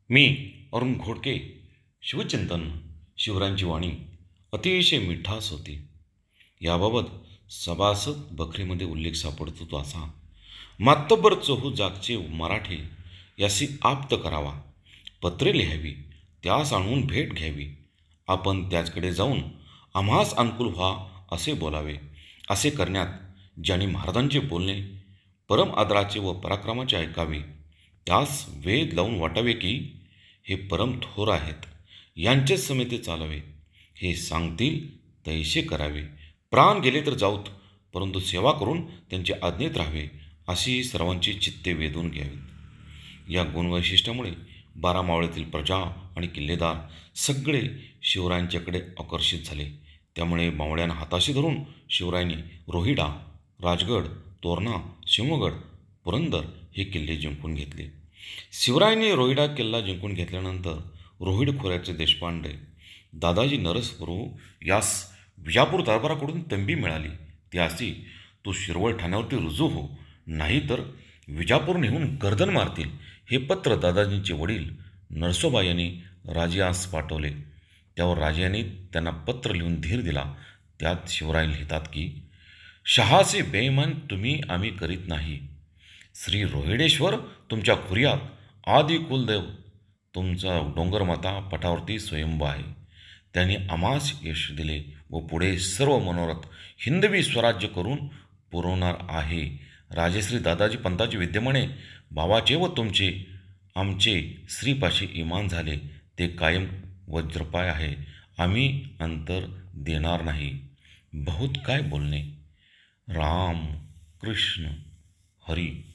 मी अरुण घोडके. शिवचिंतन. शिवरायांची वाणी अतिशय मिठास होती. याबाबत सभासद बखरीमध्ये उल्लेख सापडतो तो असा: मातब्बर चहू जागचे मराठे, यासी आप्त करावा. पत्रे लिहावी, त्यास आणून भेट घ्यावी. आपण त्याचकडे जाऊन आम्हास अनुकूल व्हा असे बोलावे. असे करण्यात ज्यांनी महाराजांचे बोलणे परम आदराचे व पराक्रमाचे ऐकावे, त्यास वेध लावून वाटावे की हे परम थोर आहेत, यांचेच समेते चालावे. हे सांगतील तैसे करावे. प्राण गेले तर जाऊत, परंतु सेवा करून त्यांचे आज्ञेत राहावे, अशी सर्वांची चित्ते वेधून घ्यावीत. या गुणवैशिष्ट्यामुळे 12 मावळ्यातील प्रजा आणि किल्लेदार सगळे शिवरायांच्याकडे आकर्षित झाले. त्यामुळे मावळ्यांना हाताशी धरून शिवरायांनी रोहिडा, राजगड, तोरणा, सिंहगड, पुरंदर हे किल्ले जिंकून घेतले. शिवरायांनी रोहिडा किल्ला जिंकून घेतल्यानंतर रोहिड खोऱ्याचे देशपांडे दादाजी नरसप्रभू यास विजापूर दरबाराकडून तंबी मिळाली. ती अशी: तू शिरवळ ठाण्यावरती रुजू हो, नाही तर विजापूर नेऊन गर्दन मारतील. हे पत्र दादाजींचे वडील नरसोबा यांनी राजियास पाठवले. त्यावर राजियांनी त्यांना पत्र लिहून धीर दिला. त्यात शिवराय लिहितात की, शहाचे बेईमान तुम्ही आम्ही करीत नाही. श्री रोहिडेश्वर तुमच्या खुर्यात आदि कुलदेव तुमचा डोंगरमाता पठावरती स्वयंभू आहे. त्यांनी आम्हास यश दिले व पुढे सर्व मनोरथ हिंदवी स्वराज्य करून पुरवणार आहे. राजेश्री दादाजी पंताचे विद्यमाने भावाचे व तुमचे आमचे श्रीपाशी इमान झाले. ते कायम वज्रपाय आहे. आम्ही अंतर देणार नाही. बहुत काय बोलणे. राम कृष्ण हरी.